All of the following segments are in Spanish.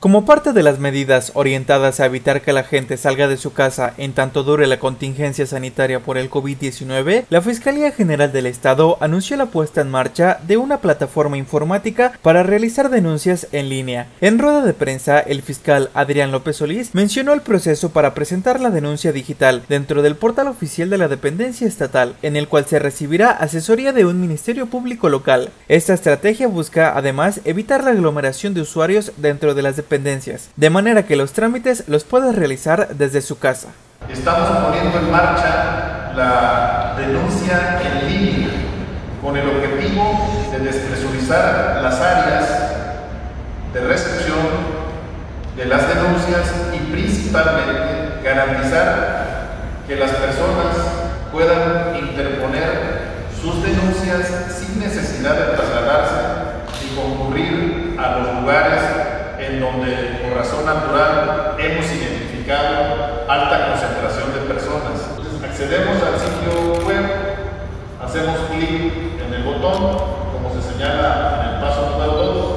Como parte de las medidas orientadas a evitar que la gente salga de su casa en tanto dure la contingencia sanitaria por el COVID-19, la Fiscalía General del Estado anunció la puesta en marcha de una plataforma informática para realizar denuncias en línea. En rueda de prensa, el fiscal Adrián López Solís mencionó el proceso para presentar la denuncia digital dentro del portal oficial de la dependencia estatal, en el cual se recibirá asesoría de un ministerio público local. Esta estrategia busca, además, evitar la aglomeración de usuarios dentro de las dependencias, de manera que los trámites los puedas realizar desde su casa. Estamos poniendo en marcha la denuncia en línea con el objetivo de despresurizar las áreas de recepción de las denuncias y principalmente garantizar que las personas puedan interponer sus denuncias sin necesidad de trasladarse y concurrir a los lugares en donde por razón natural hemos identificado alta concentración de personas. Entonces, accedemos al sitio web, hacemos clic en el botón, como se señala en el paso número 2,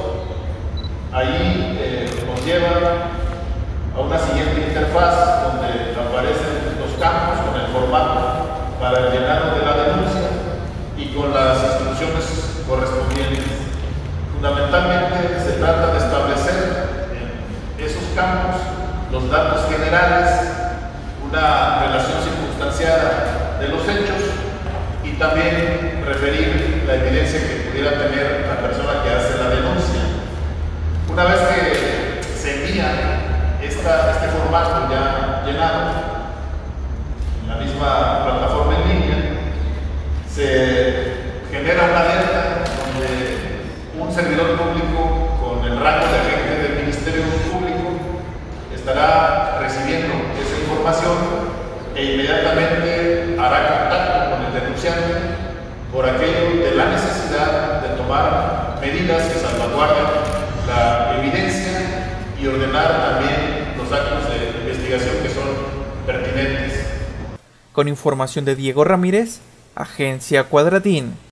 ahí nos lleva a una siguiente interfaz donde aparecen los campos con el formato para el llenado de la denuncia y con las instrucciones correspondientes. Fundamentalmente se trata de establecer en esos campos los datos generales, una relación circunstanciada de los hechos y también referir la evidencia que pudiera tener la persona que hace la denuncia. Una vez que se envía este formato ya llenado en la misma plataforma en línea, se genera una alerta donde un servidor público con el rango de agente del Ministerio Público estará recibiendo esa información e inmediatamente hará contacto con el denunciante por aquello de la necesidad de tomar medidas que salvaguarden la evidencia y ordenar también los actos de investigación que son pertinentes. Con información de Diego Ramírez, Agencia Cuadratín.